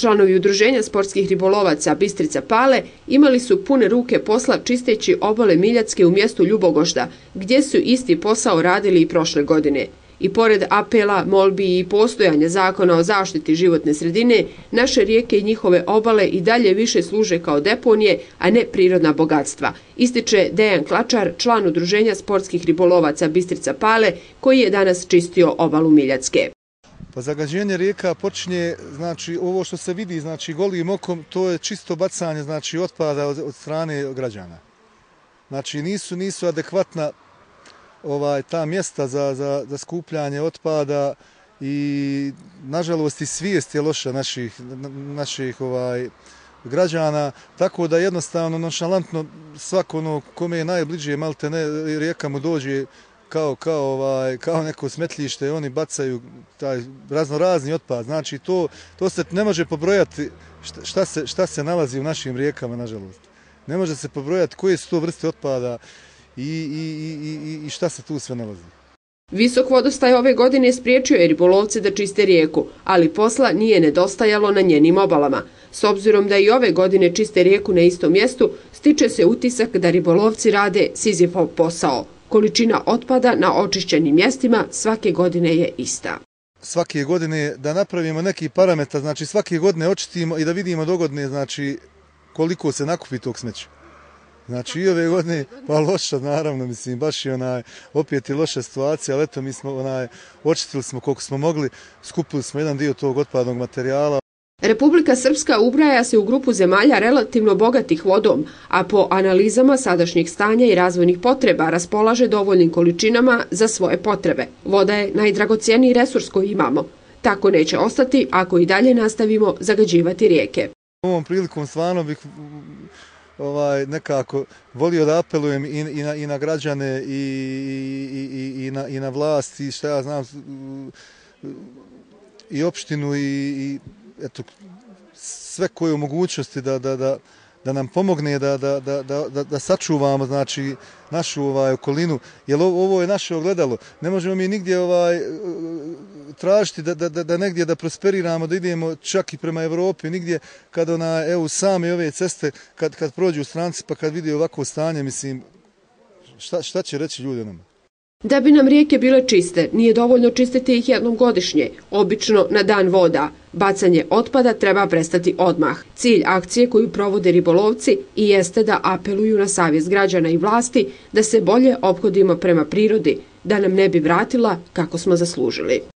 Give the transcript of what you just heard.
Članovi Udruženja sportskih ribolovaca Bistrica Pale imali su pune ruke posla čisteći obale Miljacke u mjestu Ljubogošta, gdje su isti posao radili i prošle godine. I pored apela, molbi i postojanja zakona o zaštiti životne sredine, naše rijeke i njihove obale i dalje više služe kao deponije, a ne prirodna bogatstva, ističe Dejan Klačar, član Udruženja sportskih ribolovaca Bistrica Pale, koji je danas čistio obalu Miljacke. Pa zagađenje rijeka počinje, znači ovo što se vidi, znači golim okom, to je čisto bacanje, znači otpada od strane građana. Znači nisu adekvatna ta mjesta za skupljanje otpada i nažalost i svijest je loša naših građana, tako da jednostavno nonšalantno svako ono kome je najbliže maltene rijeka mu dođe kao neko smetljište, oni bacaju taj raznorazni otpad. Znači to se ne može pobrojati šta se nalazi u našim rijekama, nažalost. Ne može se pobrojati koje su to vrste otpada i šta se tu sve nalazi. Visok vodostaj ove godine spriječio je ribolovce da čiste rijeku, ali posla nije nedostajalo na njenim obalama. S obzirom da i ove godine čiste rijeku na istom mjestu, stiče se utisak da ribolovci rade Sizifov posao. Količina otpada na očišćenim mjestima svake godine je ista. Svake godine da napravimo neki parametar, znači svake godine očistimo i da vidimo dogodne, znači koliko se nakupi tog smeća. Znači i ove godine, pa loša naravno, mislim, baš je opet je loša situacija, ali eto mi smo očistili smo koliko smo mogli, skupili smo jedan dio tog otpadnog materijala. Republika Srpska ubraja se u grupu zemalja relativno bogatih vodom, a po analizama sadašnjeg stanja i razvojnih potreba raspolaže dovoljnim količinama za svoje potrebe. Voda je najdragocijeniji resurs koji imamo. Tako neće ostati ako i dalje nastavimo zagađivati rijeke. Ovom prilikom stvarno bih nekako volio da apelujem i na građane i na vlast i šta ja znam i opštinu i eto sve koje u mogućnosti da nam pomogne da sačuvamo znači našu okolinu, jer ovo je naše ogledalo. Ne možemo mi nigdje tražiti da negdje da prosperiramo, da idemo čak i prema Evropi, nigdje kad same ove ceste kad prođu stranci pa kad vidi ovako stanje, mislim šta će reći ljudi nama? Da bi nam rijeke bile čiste, nije dovoljno čistiti ih jednom godišnje, obično na dan voda. Bacanje otpada treba prestati odmah. Cilj akcije koju provode ribolovci i jeste da apeluju na savjest građana i vlasti da se bolje ophodimo prema prirodi, da nam ne bi vratila kako smo zaslužili.